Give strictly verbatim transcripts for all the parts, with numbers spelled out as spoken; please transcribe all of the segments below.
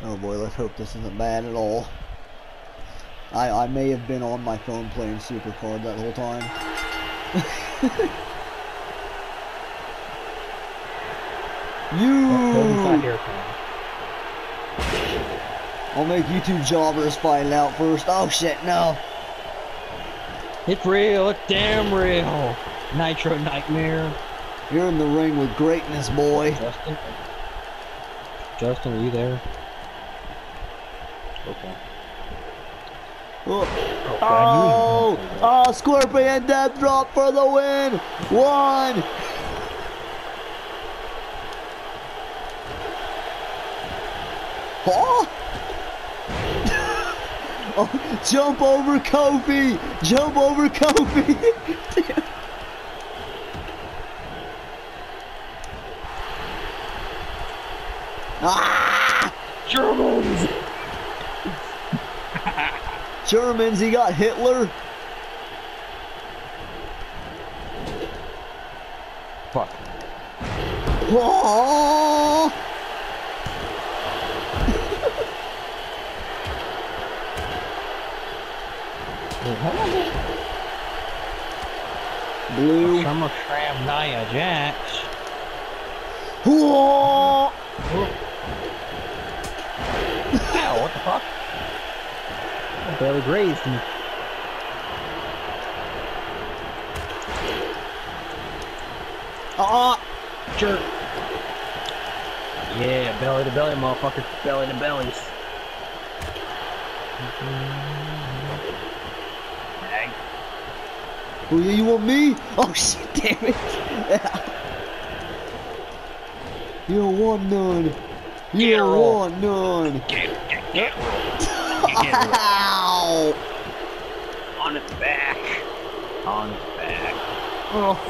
Oh boy, let's hope this isn't bad at all. I, I may have been on my phone playing Supercard that whole time. You! I'll make you two jobbers find out first. Oh shit, no. It's real, it's damn real. Nitro Nightmare. You're in the ring with greatness, boy. Justin? Justin, are you there? Okay. Oh, oh, oh, Scorpion death drop for the win. One. Oh. Oh, jump over Kofi. Jump over Kofi. Ah! Germans! Germans, he got Hitler. Fuck. Oh! Blue. Summer Tram Nia Jax. Whoa! Ow, what the fuck? I barely grazed me. Ah! Jerk. Yeah, belly to belly, motherfucker. Belly to bellies. Dang. Oh yeah, you want me? Oh shit, damn it! You don't want none. You Get don't roll. want none. Get, get, get roll. Get roll. Ow! On its back. On its back. Oh.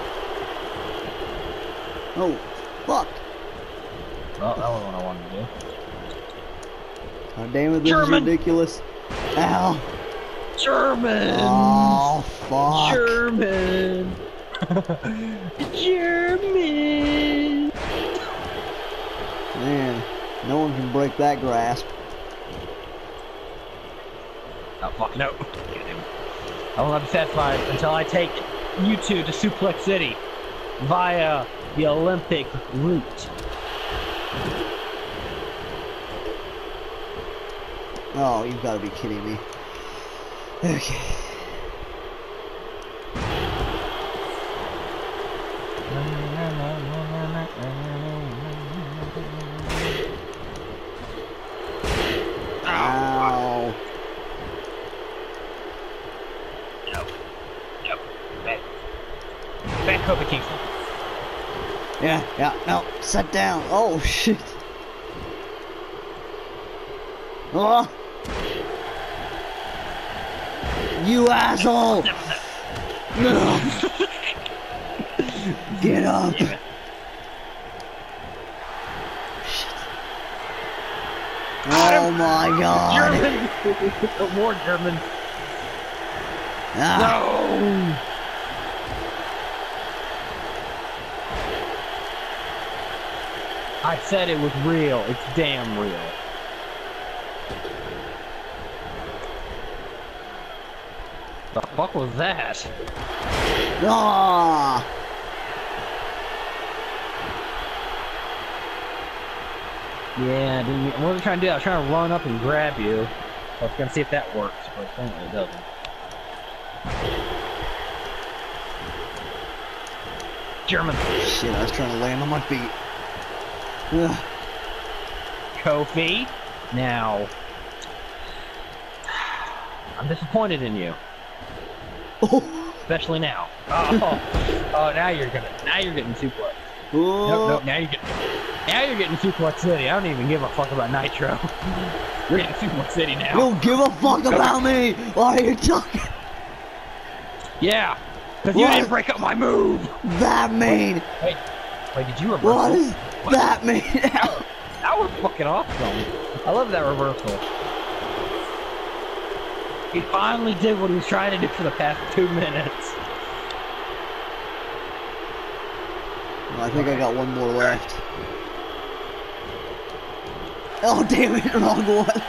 Oh, fuck. Well, that was what I wanted to do. God damn it, this German. is ridiculous. Ow. German! Oh, fuck. German! German! Man, no one can break that grasp. Oh, fuck, no. I will not be satisfied until I take you two to Suplex City via the Olympic route. Oh, you've got to be kidding me. Okay. Ow. No. No. Back. Back Kofi Kingston. Yeah, yeah, no, sit down. Oh, shit. Oh. You asshole! No. Get up! Shit. Oh my god! German! More German! Ah. No! I said it was real. It's damn real. The fuck was that? Ah. Yeah, I didn't. What was I trying to do? I was trying to run up and grab you. I was gonna see if that works, but apparently it doesn't. German. Shit, I was trying to land on my feet. Ugh. Kofi. Now, I'm disappointed in you. Oh. Especially now. Oh, oh, now you're gonna. Now you're getting suplex. Oh. Nope, nope. Now you're getting. Now you're getting Suplex City. I don't even give a fuck about Nytro. You're getting Suplex City now. You don't give a fuck about me! Why are you talking? Yeah, because you didn't break up my move. That mean? Wait, wait, did you reverse? What does that mean? That, that was fucking awesome. I love that reversal. He finally did what he was trying to do for the past two minutes. Well, I think I got one more left. Oh, damn it, wrong one.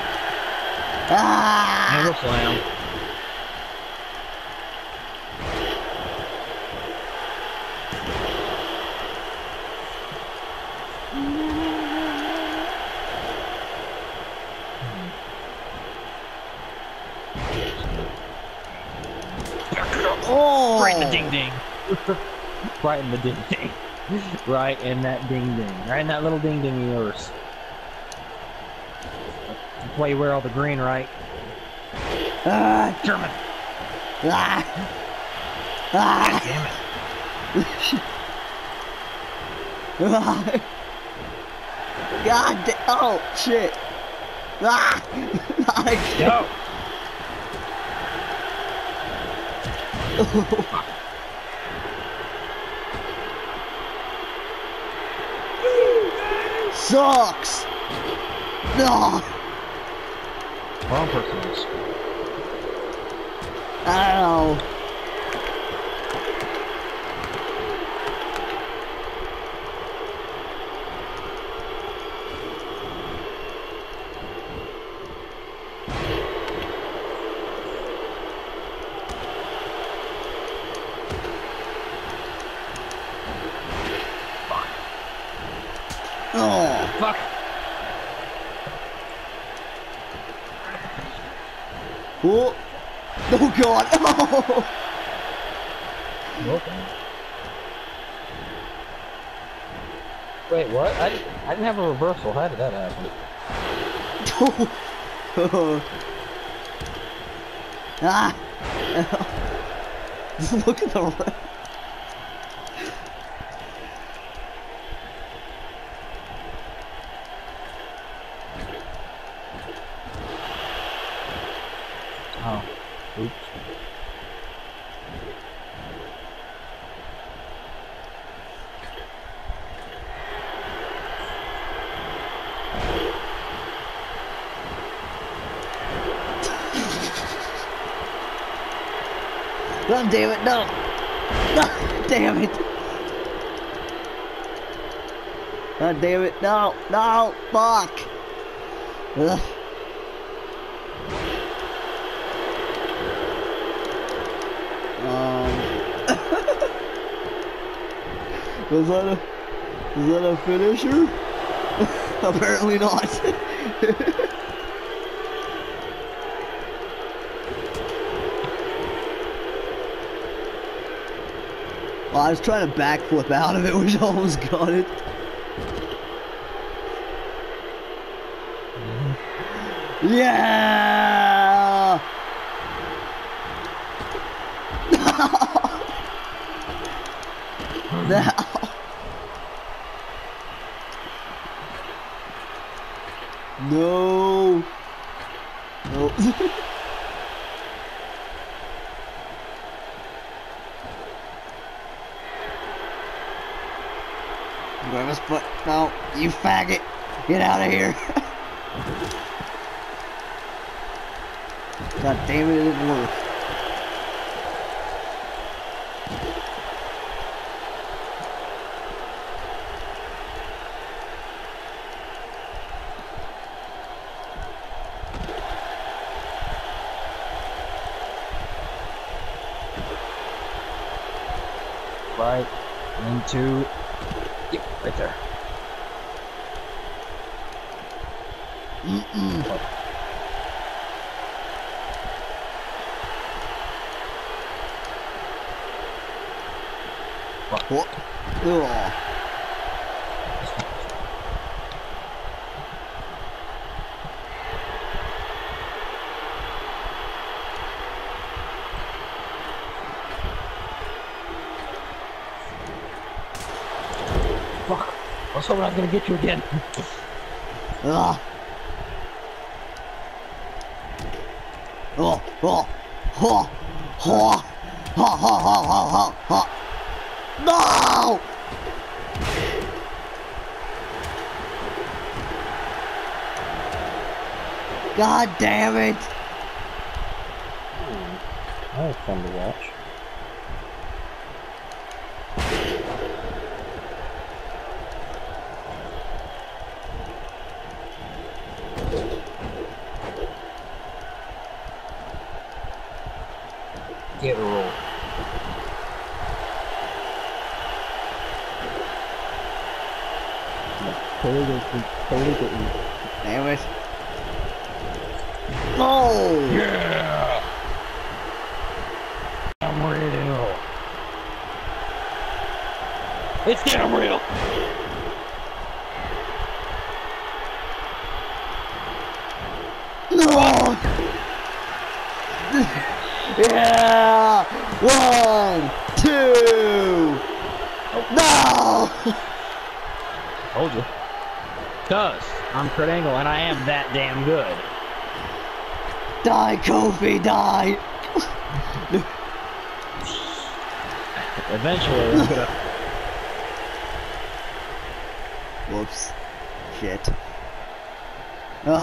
Ah! Handle slam. Oh! Right in the ding ding. Right in the ding ding. Right in that ding ding. Right in that little ding ding of yours. That's why you wear all the green, right? Ah! German. Ah! Ah! Damn it. God damn. Oh, shit. Ah! Nice. Go. Sucks. No. Wrong person. I don't know. Oh. Fuck. Oh. Oh god. Oh. Okay. Wait, what? I didn't, I didn't have a reversal. How did that happen? Oh. Ah. Look at the red. Oh. Oops. God damn it, no! No! Damn it! God damn it, no! No! Fuck! Ugh. Um... was that a... was that a finisher? Apparently not. Well, I was trying to backflip out of it, which almost got it. Yeah! No! No! Nope. Whoever's foot. No, you faggot. Get out of here. God damn it, it didn't work. Right into. Yep, right there. Mm-mm. What? Oh. Fuck. I was hoping I was gonna get you again. Ugh. Oh, oh, oh, oh, oh, oh, oh, oh, oh. No! God damn it! That was fun to watch. Get a roll. Totally good. Totally good. Damn it. Oh! Yeah! I'm real. It's getting real. No! Yeah! One, two! No! Told you. Cause I'm Kurt Angle and I am that damn good. Die, Kofi, die! Eventually, I'm gonna. Whoops. Shit. Uh.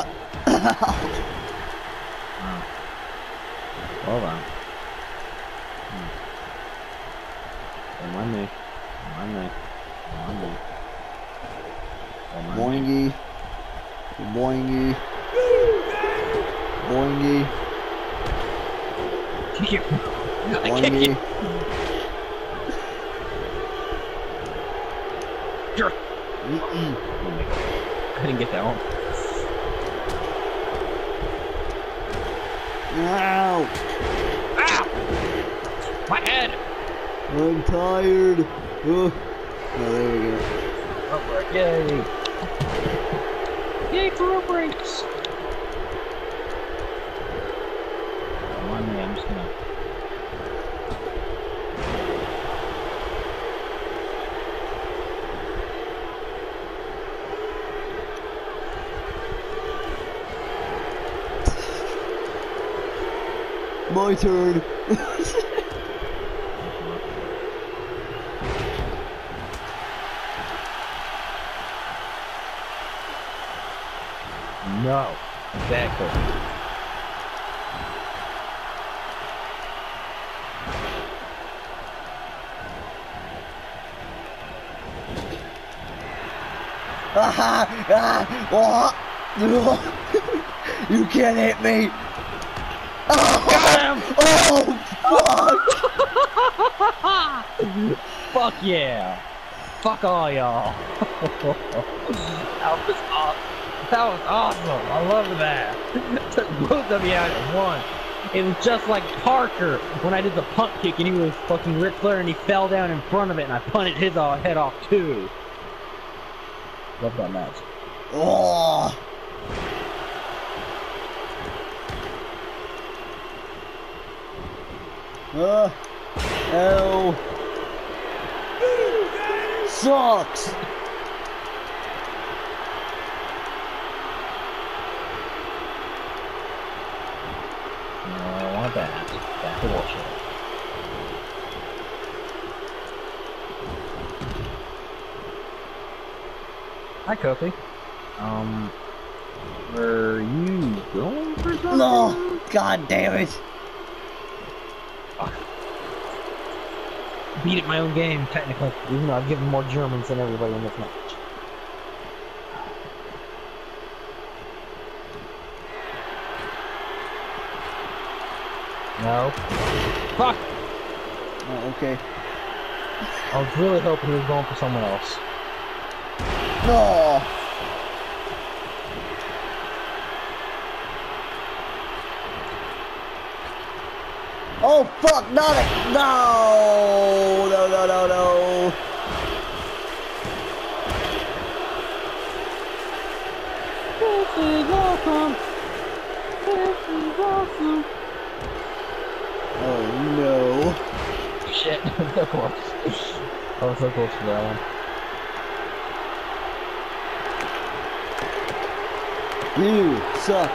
Oh. Hold on. Hmm. Don't mind me. Don't mind me. Don't mind me. Don't mind me. Boingy. Boingy. Kick you. I kick Boingy. you. Sure. Mm-mm. Oh my God. I didn't get that one. Ow! Ow! My head! I'm tired. Uh. Oh, there we go. Rope break. Yay! Yay for rope breaks! Come on, man. I'm just gonna. My turn. No. Exactly. Ah, ah, oh. You can't hit me. Oh, Got him! oh fuck! Fuck yeah! Fuck all y'all! That was awesome! That was awesome! I love that! Took both of you out at once! It was just like Parker when I did the punt kick and he was fucking Ric Flair and he fell down in front of it and I punted his head off too. Love that match. Oh. Uh, L sucks. No, I want that. Back to bullshit. Hi, Kofi. Um, were you going for something? No, god damn it. Fuck. Beat at my own game, technically, even though I've given more Germans than everybody in this match. No. Fuck! Oh, okay. I was really hoping he was going for someone else. No. Oh fuck, not it. No, no, no, no, no. This is awesome! This is awesome! Oh no. Shit, so close. I was so close to that one. You suck.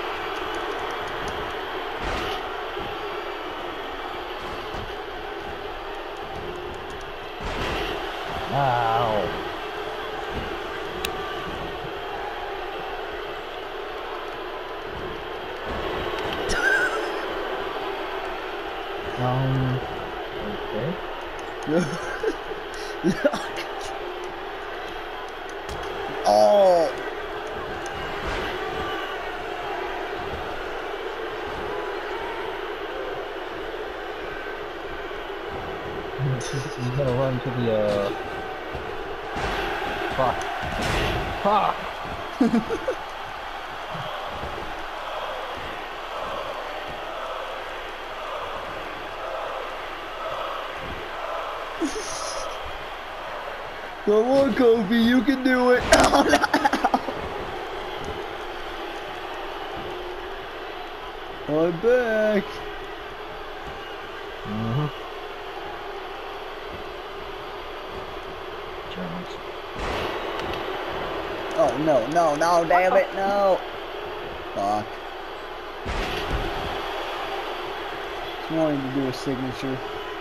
Ow. um, okay. Oh. He's gonna run to the, uh... Fuck. Fuck! Come on, Kofi, you can do it. Oh, no. I'm back. Mm-hmm. Germans. Oh, no, no, no, damn it, no. Fuck. Just wanting to do a signature.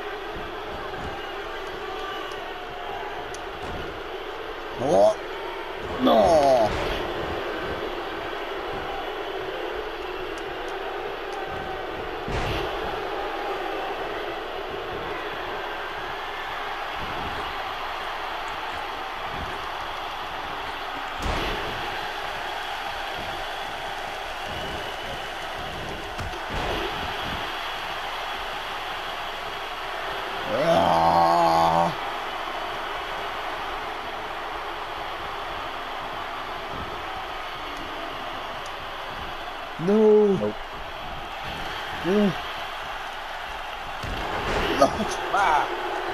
Oh, no. Ah. No. Nope. No. No. Ah.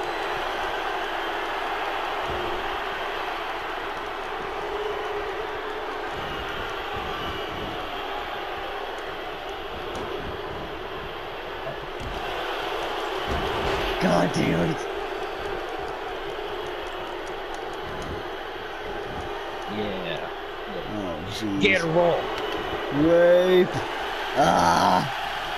God damn it. Yeah. Oh, jeez. Get a roll. Rape. Ah.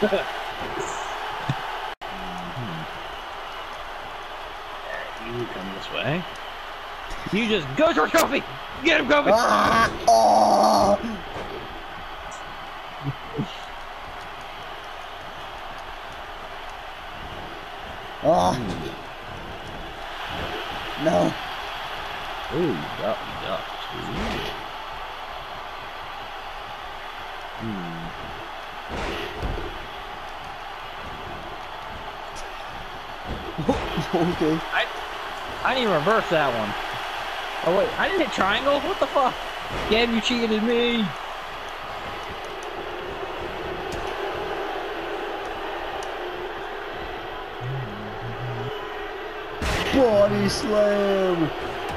You come this way. You just go towards Kofi. Get him, Kofi. Ah. Oh. Oh. No. Ooh, duck, duck. Ooh. Hmm. Okay. I, I didn't reverse that one. Oh wait, I didn't hit triangle. What the fuck? Gabe, you cheated me. Body slam.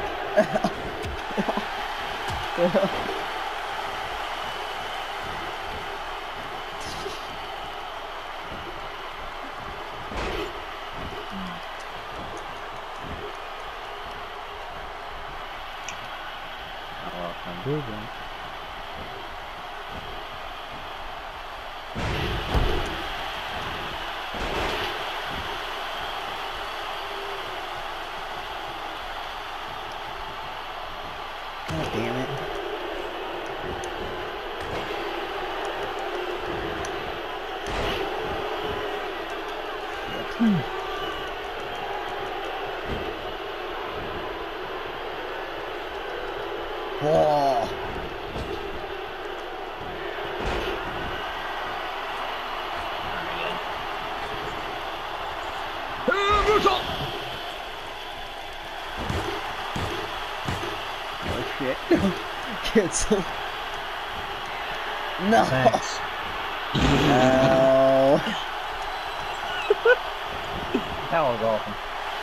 Oh, I'm good then. God damn it. Hmm. Oh. Oh shit. Cancel. No. Thanks. No. That was awesome.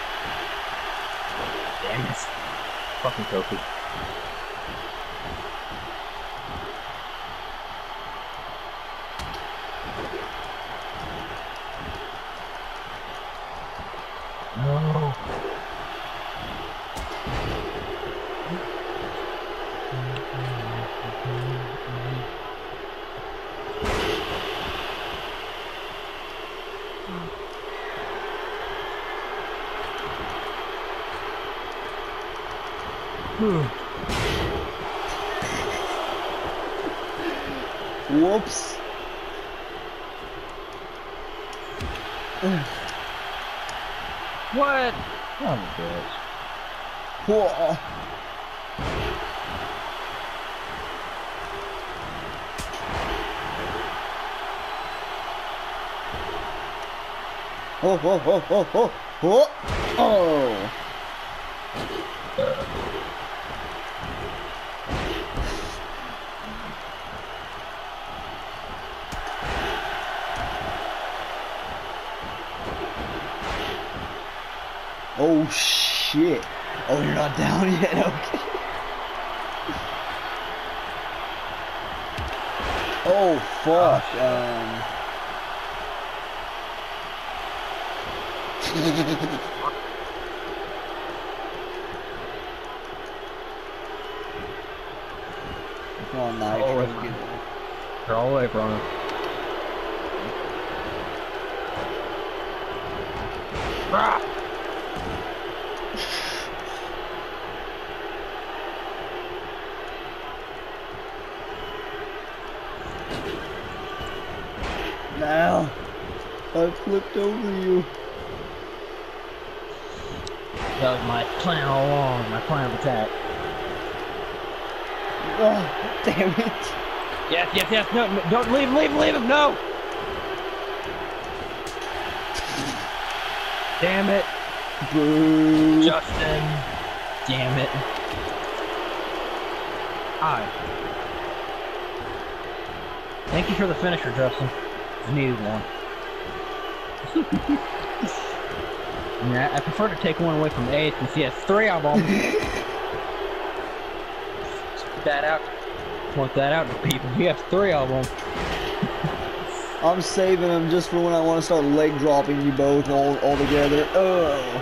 Damn it. Fucking Kofi. No. Whoops. What? Oh, bitch. Whoa. Oh, oh, oh, oh, oh. Oh! Oh! Oh shit! Oh, you're not down yet? Okay. Oh fuck! Um. Come on, Nytro. Oh, Get it. They're all the way from him. Ah! Now, I flipped over you. That was my plan all along, my plan of attack. Oh, damn it. Yes, yes, yes, no, no don't leave him, leave him, leave him, no! Damn it. Boo. Justin. Damn it. Hi. Thank you for the finisher, Justin. I needed one. Yeah, I prefer to take one away from Ace since he has three of them. Put that out. Point that out to people. He has three of them. I'm saving them just for when I want to start leg dropping you both all, all together. Oh.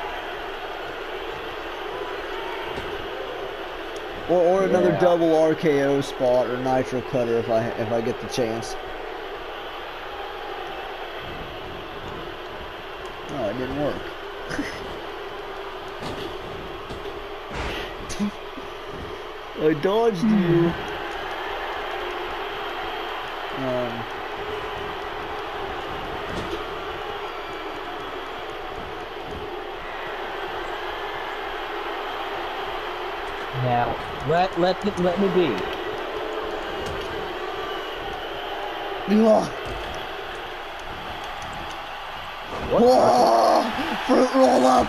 Or, or another Yeah. double R K O spot or Nitro cutter if I if I get the chance. Oh, it didn't work. I dodged you. Um. Now, let let me, let me be. Whoa. Whoa. Fruit roll up.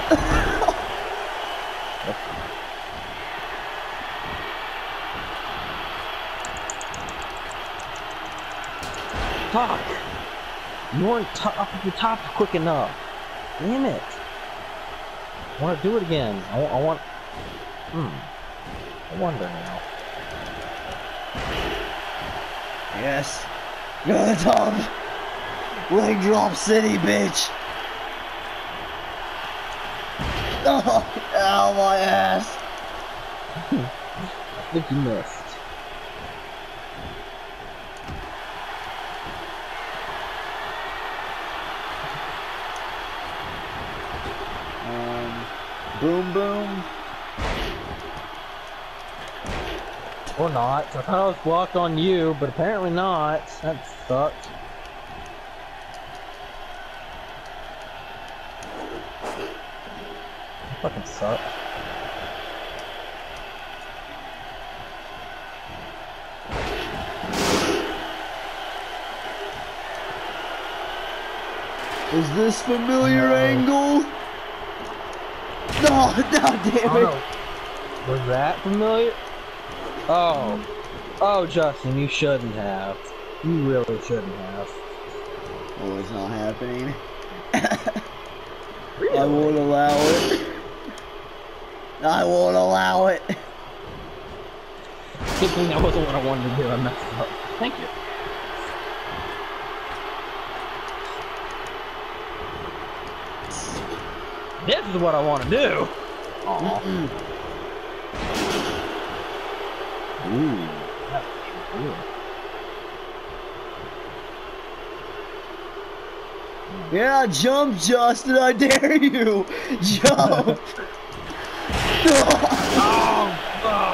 Fuck! You weren't top of the top quick enough. Damn it! I want to do it again. I, I want. Hmm. I wonder now. Yes. Go to the top. Leg drop city, bitch. Oh, ow, my ass. I think you missed. Um, boom, boom. Or not. I thought I was blocked on you, but apparently not. That sucked. That fucking sucked. Is this familiar No. angle? No, no, damn it. Oh, was that familiar? Oh. Oh, Justin, you shouldn't have. You really shouldn't have. Oh, it's not happening. Really? I won't allow it. I won't allow it. Good thing that wasn't what I wanted to do. I messed up. Thank you. This is what I want to do. Aw. Mm-mm. Ooh. That's cool. Yeah, jump, Justin, I dare you! Jump! Oh, fuck.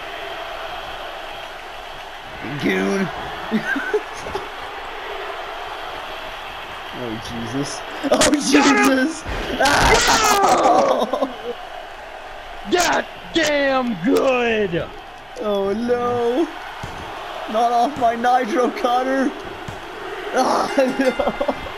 Goon! Oh, Jesus. Oh, Jesus! Ah! God damn good! Oh, no! Not off my Nitro cutter! Ah, no!